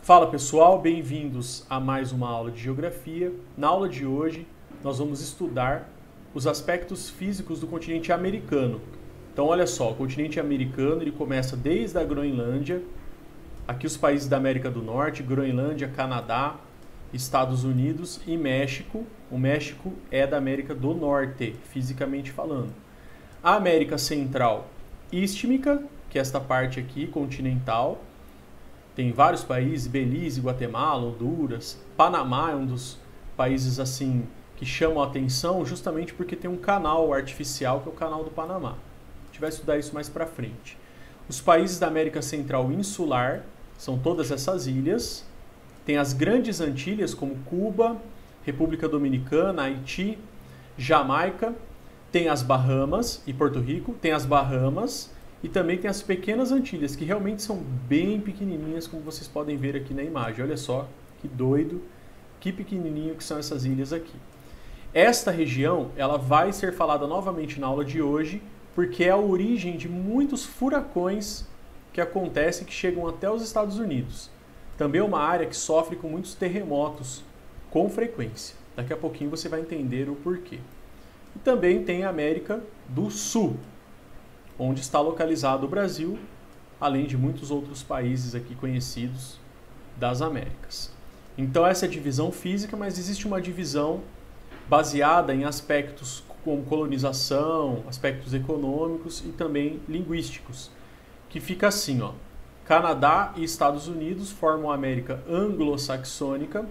Fala pessoal, bem-vindos a mais uma aula de Geografia. Na aula de hoje, nós vamos estudar os aspectos físicos do continente americano. Então, olha só, o continente americano ele começa desde a Groenlândia, aqui os países da América do Norte, Groenlândia, Canadá, Estados Unidos e México. O México é da América do Norte, fisicamente falando. A América Central Istmica, que é esta parte aqui, continental. Tem vários países, Belize, Guatemala, Honduras, Panamá é um dos países assim que chamam a atenção justamente porque tem um canal artificial que é o canal do Panamá. A gente vai estudar isso mais para frente. Os países da América Central Insular são todas essas ilhas. Tem as grandes Antilhas como Cuba, República Dominicana, Haiti, Jamaica. Tem as Bahamas e Porto Rico. Tem as Bahamas. E também tem as pequenas Antilhas, que realmente são bem pequenininhas, como vocês podem ver aqui na imagem. Olha só, que doido, que pequenininho que são essas ilhas aqui. Esta região, ela vai ser falada novamente na aula de hoje, porque é a origem de muitos furacões que acontecem, que chegam até os Estados Unidos. Também é uma área que sofre com muitos terremotos, com frequência. Daqui a pouquinho você vai entender o porquê. E também tem a América do Sul, onde está localizado o Brasil, além de muitos outros países aqui conhecidos das Américas. Então essa é a divisão física, mas existe uma divisão baseada em aspectos como colonização, aspectos econômicos e também linguísticos, que fica assim, ó. Canadá e Estados Unidos formam a América anglo-saxônica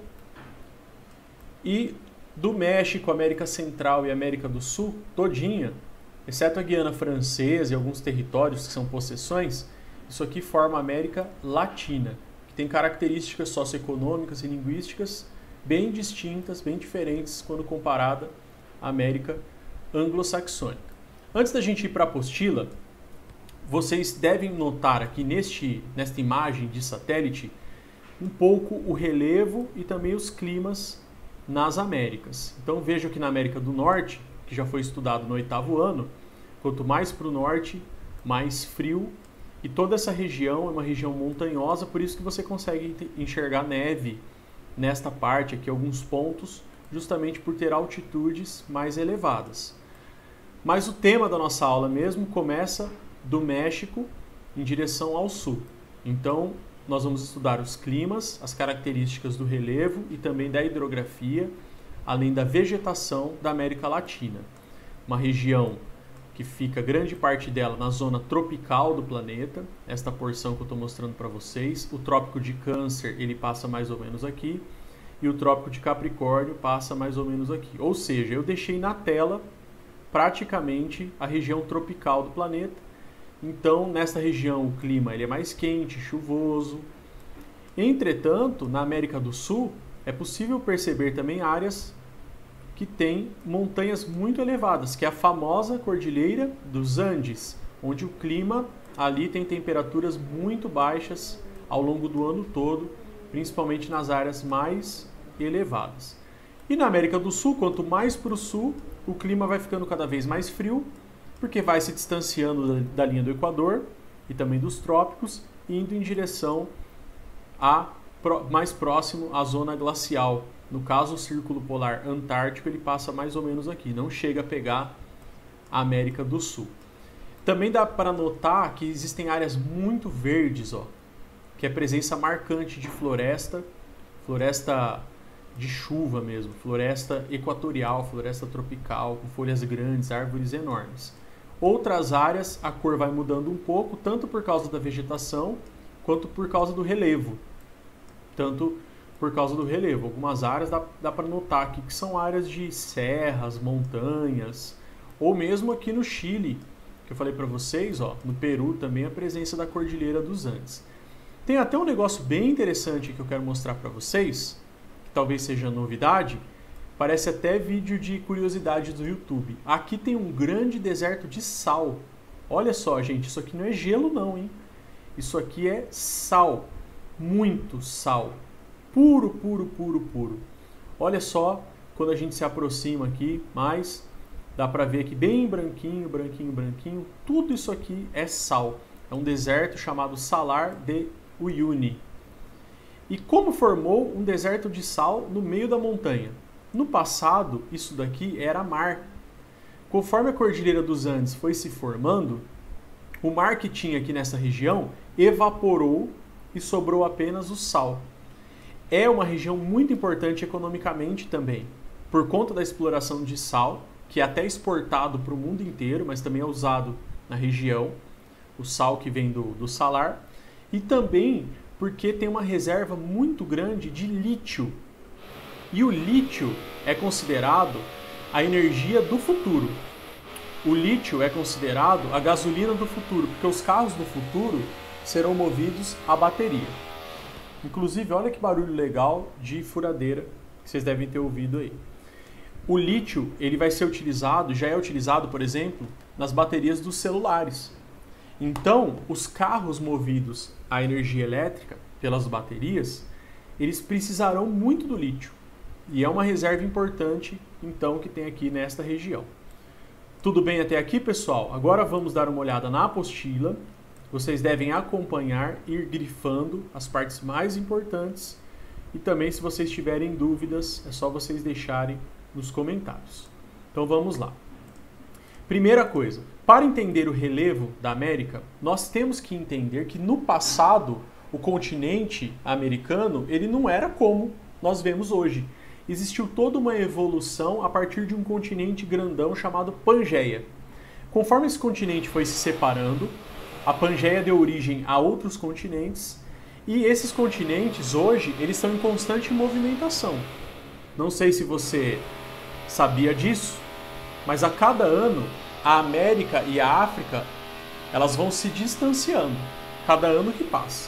e do México, América Central e América do Sul, todinha, exceto a Guiana Francesa e alguns territórios que são possessões, isso aqui forma a América Latina, que tem características socioeconômicas e linguísticas bem distintas, bem diferentes quando comparada à América anglo-saxônica. Antes da gente ir para a apostila, vocês devem notar aqui nesta imagem de satélite um pouco o relevo e também os climas nas Américas. Então vejam que na América do Norte, que já foi estudado no 8º ano, quanto mais para o norte, mais frio, e toda essa região é uma região montanhosa, por isso que você consegue enxergar neve nesta parte aqui, alguns pontos, justamente por ter altitudes mais elevadas. Mas o tema da nossa aula mesmo começa do México em direção ao sul. Então, nós vamos estudar os climas, as características do relevo e também da hidrografia, além da vegetação da América Latina. Uma região que fica grande parte dela na zona tropical do planeta, esta porção que eu estou mostrando para vocês. O Trópico de Câncer ele passa mais ou menos aqui e o Trópico de Capricórnio passa mais ou menos aqui. Ou seja, eu deixei na tela praticamente a região tropical do planeta. Então, nessa região o clima ele é mais quente, chuvoso. Entretanto, na América do Sul, é possível perceber também áreas que têm montanhas muito elevadas, que é a famosa Cordilheira dos Andes, onde o clima ali tem temperaturas muito baixas ao longo do ano todo, principalmente nas áreas mais elevadas. E na América do Sul, quanto mais para o sul, o clima vai ficando cada vez mais frio, porque vai se distanciando da linha do Equador e também dos trópicos, indo em direção mais próximo à zona glacial. No caso, o Círculo Polar Antártico ele passa mais ou menos aqui, não chega a pegar a América do Sul. Também dá para notar que existem áreas muito verdes, ó, que é a presença marcante de floresta de chuva mesmo, floresta equatorial, floresta tropical, com folhas grandes, árvores enormes. Outras áreas a cor vai mudando um pouco, tanto por causa da vegetação, quanto por causa do relevo. Algumas áreas dá para notar aqui que são áreas de serras, montanhas, ou mesmo aqui no Chile, que eu falei para vocês, ó, no Peru também a presença da Cordilheira dos Andes. Tem até um negócio bem interessante que eu quero mostrar para vocês, que talvez seja novidade, parece até vídeo de curiosidade do YouTube. Aqui tem um grande deserto de sal. Olha só, gente, isso aqui não é gelo não, hein? Isso aqui é sal, muito sal. Puro, puro, puro, puro. Olha só, quando a gente se aproxima aqui mais, dá para ver aqui bem branquinho, branquinho, branquinho. Tudo isso aqui é sal. É um deserto chamado Salar de Uyuni. E como formou um deserto de sal no meio da montanha? No passado, isso daqui era mar. Conforme a Cordilheira dos Andes foi se formando, o mar que tinha aqui nessa região evaporou e sobrou apenas o sal. É uma região muito importante economicamente também, por conta da exploração de sal, que é até exportado para o mundo inteiro, mas também é usado na região, o sal que vem do salar, e também porque tem uma reserva muito grande de lítio. E o lítio é considerado a energia do futuro. O lítio é considerado a gasolina do futuro, porque os carros do futuro serão movidos a bateria. Inclusive, olha que barulho legal de furadeira que vocês devem ter ouvido aí. O lítio, ele vai ser utilizado, já é utilizado, por exemplo, nas baterias dos celulares. Então, os carros movidos à energia elétrica pelas baterias, eles precisarão muito do lítio. E é uma reserva importante, então, que tem aqui nesta região. Tudo bem até aqui, pessoal? Agora vamos dar uma olhada na apostila. Vocês devem acompanhar, ir grifando as partes mais importantes. E também, se vocês tiverem dúvidas, é só vocês deixarem nos comentários. Então vamos lá. Primeira coisa, para entender o relevo da América, nós temos que entender que no passado o continente americano ele não era como nós vemos hoje. Existiu toda uma evolução a partir de um continente grandão chamado Pangeia. Conforme esse continente foi se separando, a Pangeia deu origem a outros continentes e esses continentes hoje eles estão em constante movimentação. Não sei se você sabia disso, mas a cada ano a América e a África elas vão se distanciando, cada ano que passa.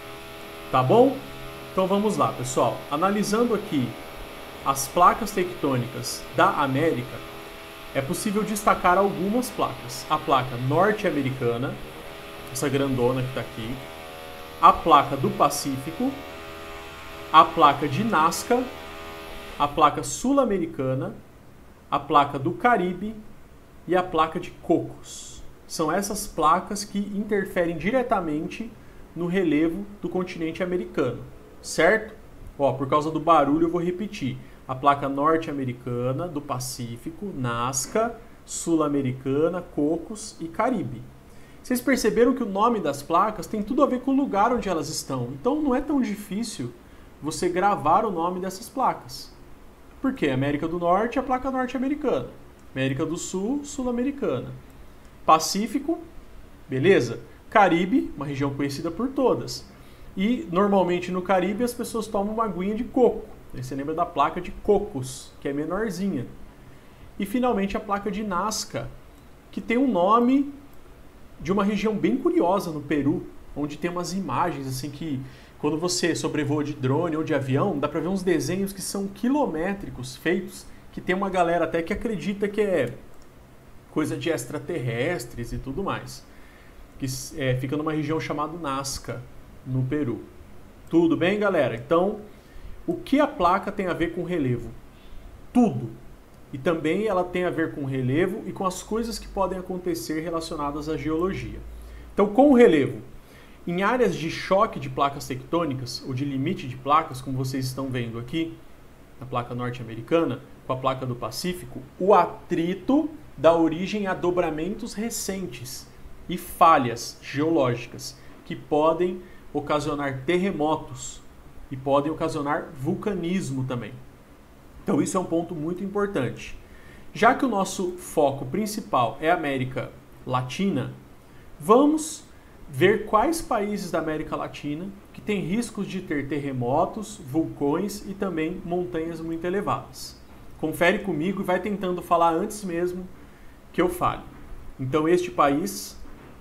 Tá bom? Então vamos lá, pessoal. Analisando aqui as placas tectônicas da América, é possível destacar algumas placas. A placa norte-americana, essa grandona que está aqui, a placa do Pacífico, a placa de Nazca, a placa sul-americana, a placa do Caribe e a placa de Cocos. São essas placas que interferem diretamente no relevo do continente americano, certo? Ó, por causa do barulho eu vou repetir. A placa norte-americana, do Pacífico, Nazca, sul-americana, Cocos e Caribe. Vocês perceberam que o nome das placas tem tudo a ver com o lugar onde elas estão. Então não é tão difícil você gravar o nome dessas placas. Por quê? América do Norte, a placa norte-americana. América do Sul, sul-americana. Pacífico, beleza? Caribe, uma região conhecida por todas. E normalmente no Caribe as pessoas tomam uma aguinha de coco. Aí você lembra da placa de Cocos, que é menorzinha. E finalmente a placa de Nazca, que tem um nome de uma região bem curiosa no Peru, onde tem umas imagens assim que quando você sobrevoa de drone ou de avião, dá para ver uns desenhos que são quilométricos feitos, que tem uma galera até que acredita que é coisa de extraterrestres e tudo mais. Que fica numa região chamada Nazca, no Peru. Tudo bem, galera? Então, o que a placa tem a ver com relevo? Tudo. E também ela tem a ver com relevo e com as coisas que podem acontecer relacionadas à geologia. Então, com o relevo, em áreas de choque de placas tectônicas, ou de limite de placas, como vocês estão vendo aqui, na placa norte-americana, com a placa do Pacífico, o atrito dá origem a dobramentos recentes e falhas geológicas que podem ocasionar terremotos e podem ocasionar vulcanismo também. Então isso é um ponto muito importante. Já que o nosso foco principal é a América Latina, vamos ver quais países da América Latina que têm riscos de ter terremotos, vulcões e também montanhas muito elevadas. Confere comigo e vai tentando falar antes mesmo que eu fale. Então este país,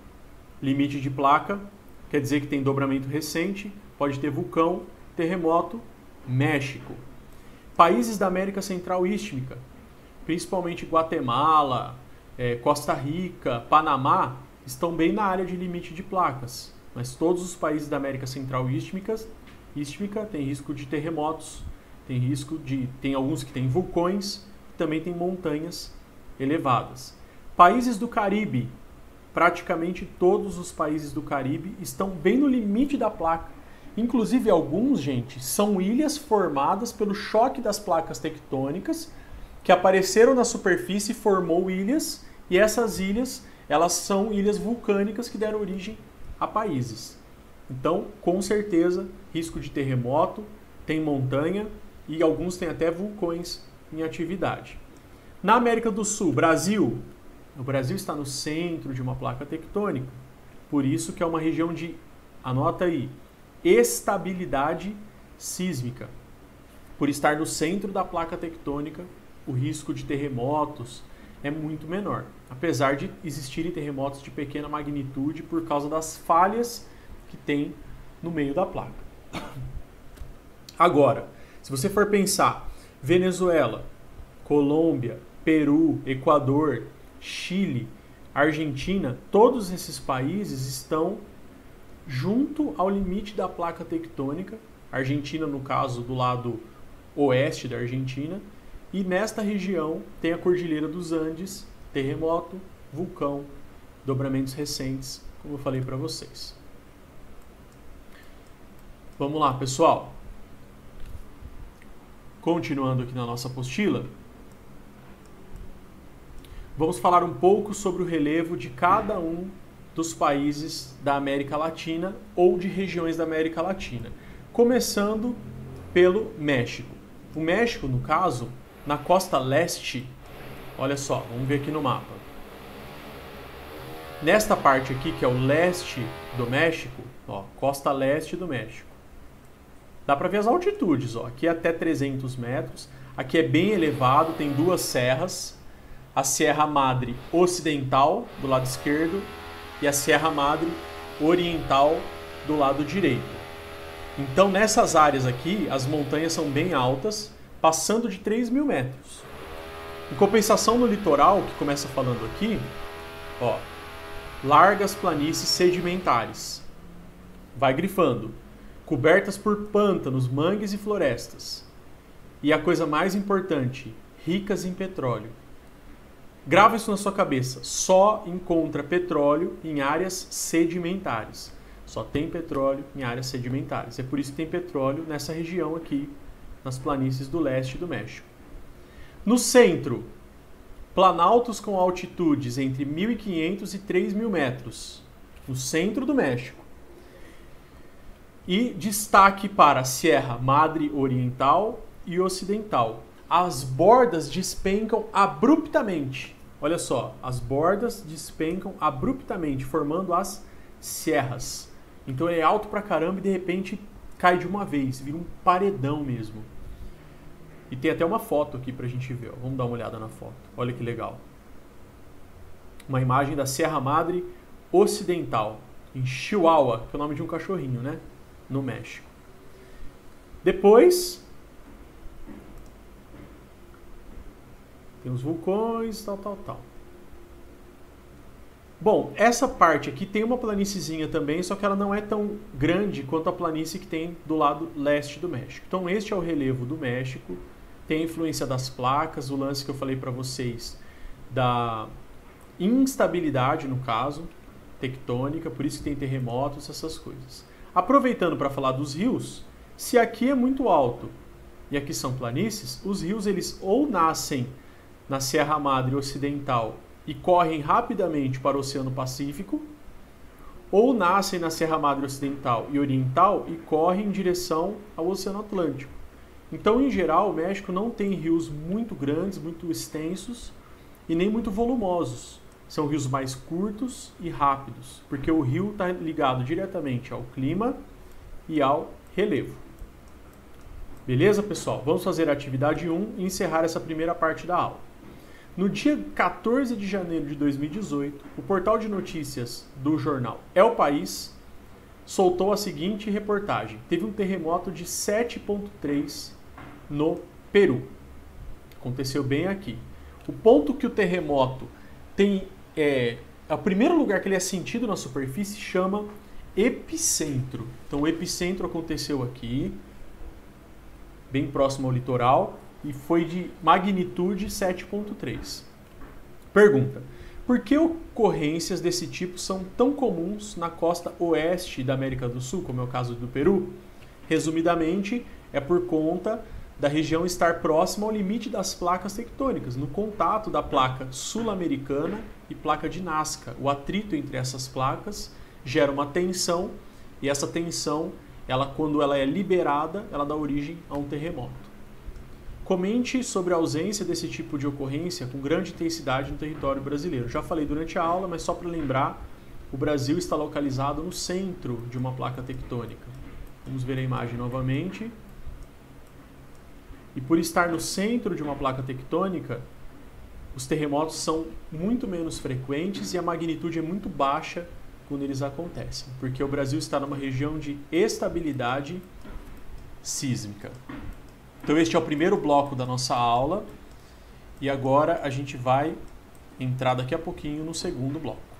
limite de placa, quer dizer que tem dobramento recente, pode ter vulcão, terremoto, México. Países da América Central Istmica, principalmente Guatemala, Costa Rica, Panamá, estão bem na área de limite de placas. Mas todos os países da América Central Istmica têm risco de terremotos, tem alguns que têm vulcões, também tem montanhas elevadas. Países do Caribe, praticamente todos os países do Caribe estão bem no limite da placa. Inclusive alguns, gente, são ilhas formadas pelo choque das placas tectônicas que apareceram na superfície e formou ilhas, e essas ilhas, elas são ilhas vulcânicas que deram origem a países. Então, com certeza, risco de terremoto, tem montanha e alguns têm até vulcões em atividade. Na América do Sul, Brasil, o Brasil está no centro de uma placa tectônica, por isso que é uma região de, anota aí, estabilidade sísmica. Por estar no centro da placa tectônica, o risco de terremotos é muito menor, apesar de existirem terremotos de pequena magnitude por causa das falhas que tem no meio da placa. Agora, se você for pensar Venezuela, Colômbia, Peru, Equador, Chile, Argentina, todos esses países estão junto ao limite da placa tectônica, Argentina no caso do lado oeste da Argentina, e nesta região tem a Cordilheira dos Andes, terremoto, vulcão, dobramentos recentes, como eu falei para vocês. Vamos lá, pessoal. Continuando aqui na nossa apostila, vamos falar um pouco sobre o relevo de cada um dos países da América Latina ou de regiões da América Latina. Começando pelo México. O México, no caso, na costa leste, olha só, vamos ver aqui no mapa. Nesta parte aqui, que é o leste do México, ó, costa leste do México. Dá para ver as altitudes, ó. Aqui é até 300 metros, aqui é bem elevado, tem duas serras, a Serra Madre Ocidental, do lado esquerdo, e a Serra Madre Oriental, do lado direito. Então, nessas áreas aqui, as montanhas são bem altas, passando de 3.000 metros. Em compensação, no litoral, que começa falando aqui, ó, largas planícies sedimentares. Vai grifando. Cobertas por pântanos, mangues e florestas. E a coisa mais importante, ricas em petróleo. Grava isso na sua cabeça. Só encontra petróleo em áreas sedimentares. Só tem petróleo em áreas sedimentares. É por isso que tem petróleo nessa região aqui, nas planícies do leste do México. No centro, planaltos com altitudes entre 1.500 e 3.000 metros. No centro do México. E destaque para a Serra Madre Oriental e Ocidental. As bordas despencam abruptamente. Olha só, as bordas despencam abruptamente, formando as serras. Então ele é alto pra caramba e de repente cai de uma vez, vira um paredão mesmo. E tem até uma foto aqui pra gente ver. Ó. Vamos dar uma olhada na foto. Olha que legal. Uma imagem da Serra Madre Ocidental, em Chihuahua, que é o nome de um cachorrinho, né? No México. Depois tem os vulcões, tal. Bom, essa parte aqui tem uma planíciezinha também, só que ela não é tão grande quanto a planície que tem do lado leste do México. Então este é o relevo do México, tem a influência das placas, o lance que eu falei para vocês da instabilidade, no caso, tectônica, por isso que tem terremotos, essas coisas. Aproveitando para falar dos rios, se aqui é muito alto e aqui são planícies, os rios eles ou nascem na Serra Madre Ocidental e correm rapidamente para o Oceano Pacífico, ou nascem na Serra Madre Ocidental e Oriental e correm em direção ao Oceano Atlântico. Então, em geral, o México não tem rios muito grandes, muito extensos e nem muito volumosos. São rios mais curtos e rápidos, porque o rio está ligado diretamente ao clima e ao relevo. Beleza, pessoal? Vamos fazer a atividade 1 e encerrar essa primeira parte da aula. No dia 14 de janeiro de 2018, o portal de notícias do jornal É o País soltou a seguinte reportagem. Teve um terremoto de 7,3 no Peru. Aconteceu bem aqui. O ponto que o terremoto tem... o primeiro lugar que ele é sentido na superfície chama epicentro. Então o epicentro aconteceu aqui, bem próximo ao litoral, e foi de magnitude 7,3. Pergunta: por que ocorrências desse tipo são tão comuns na costa oeste da América do Sul, como é o caso do Peru? Resumidamente, é por conta da região estar próxima ao limite das placas tectônicas, no contato da placa sul-americana e placa de Nazca. O atrito entre essas placas gera uma tensão, e essa tensão, quando ela é liberada, ela dá origem a um terremoto. Comente sobre a ausência desse tipo de ocorrência com grande intensidade no território brasileiro. Já falei durante a aula, mas só para lembrar, o Brasil está localizado no centro de uma placa tectônica. Vamos ver a imagem novamente. E por estar no centro de uma placa tectônica, os terremotos são muito menos frequentes e a magnitude é muito baixa quando eles acontecem, porque o Brasil está numa região de estabilidade sísmica. Então este é o primeiro bloco da nossa aula e agora a gente vai entrar daqui a pouquinho no segundo bloco.